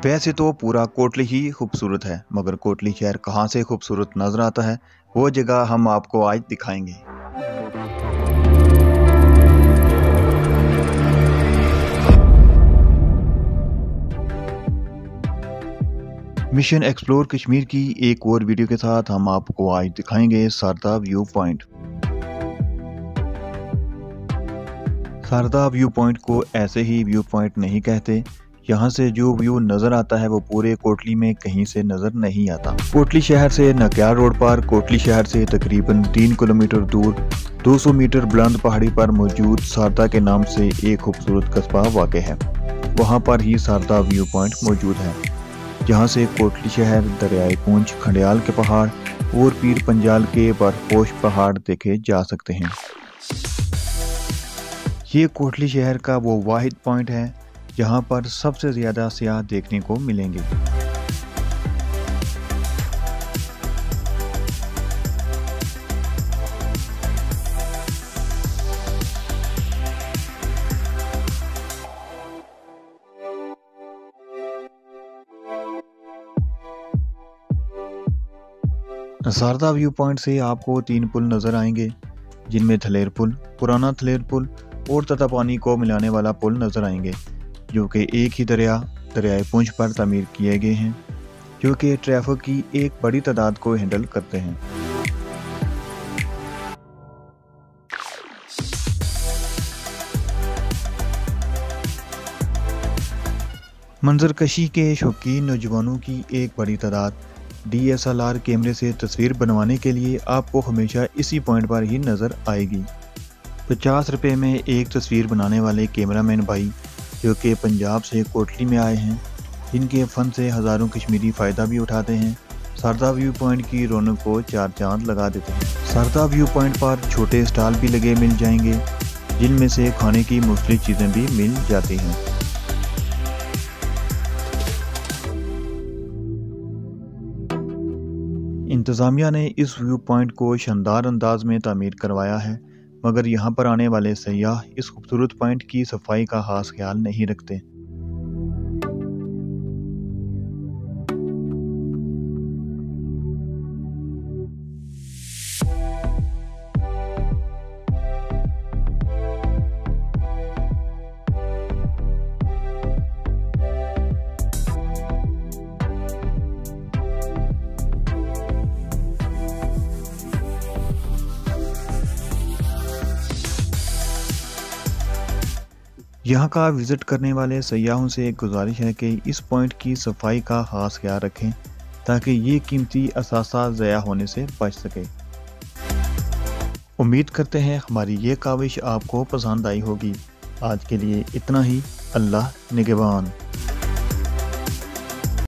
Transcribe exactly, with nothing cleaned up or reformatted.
वैसे तो पूरा कोटली ही खूबसूरत है, मगर कोटली शहर कहाँ से खूबसूरत नजर आता है वो जगह हम आपको आज दिखाएंगे। मिशन एक्सप्लोर कश्मीर की एक और वीडियो के साथ हम आपको आज दिखाएंगे Sharda viewpoint. Sharda viewpoint को ऐसे ही व्यू पॉइंट नहीं कहते। यहाँ से जो व्यू नज़र आता है वो पूरे कोटली में कहीं से नज़र नहीं आता। कोटली शहर से नक्यार रोड पर कोटली शहर से तकरीबन तीन किलोमीटर दूर दो सौ मीटर बुलंद पहाड़ी पर मौजूद शारदा के नाम से एक खूबसूरत कस्बा वाक़ है। वहाँ पर ही शारदा व्यू पॉइंट मौजूद है, जहाँ से कोटली शहर, दरियाए पूंछ, खंडियाल के पहाड़ और पीर पंजाल के बर्फपोश पहाड़ देखे जा सकते हैं। ये कोटली शहर का वो वाहिद पॉइंट है जहाँ पर सबसे ज़्यादा सियाह देखने को मिलेंगे। शारदा व्यू पॉइंट से आपको तीन पुल नज़र आएंगे, जिनमें थलेर पुल, पुराना थलेर पुल और ततापानी को मिलाने वाला पुल नज़र आएंगे, जो कि एक ही दरिया दरियाए पूंछ पर तामीर किए गए हैं, जो कि ट्रैफिक की एक बड़ी तादाद को हैंडल करते हैं। मंजरकशी के शौकीन नौजवानों की एक बड़ी तादाद डी एस एल आर कैमरे से तस्वीर बनवाने के लिए आपको हमेशा इसी पॉइंट पर ही नज़र आएगी। पचास रुपये में एक तस्वीर बनाने वाले कैमरामैन भाई, जो कि पंजाब से कोटली में आए हैं, जिनके फ़न से हज़ारों कश्मीरी फ़ायदा भी उठाते हैं, शारदा व्यू पॉइंट की रौनक को चार चांद लगा देते हैं। शारदा व्यू पॉइंट पर छोटे स्टॉल भी लगे मिल जाएंगे, जिनमें से खाने की मुख्तलिफ चीज़ें भी मिल जाती हैं। इंतज़ामिया ने इस व्यू पॉइंट को शानदार अंदाज में तामीर करवाया है, मगर यहाँ पर आने वाले सयाह इस खूबसूरत पॉइंट की सफाई का खास ख्याल नहीं रखते। यहाँ का विज़िट करने वाले सयाहों से एक गुजारिश है कि इस पॉइंट की सफाई का खास ख्याल रखें, ताकि ये कीमती असासा ज़या होने से बच सके। उम्मीद करते हैं हमारी ये काविश आपको पसंद आई होगी। आज के लिए इतना ही। अल्लाह निगहबान।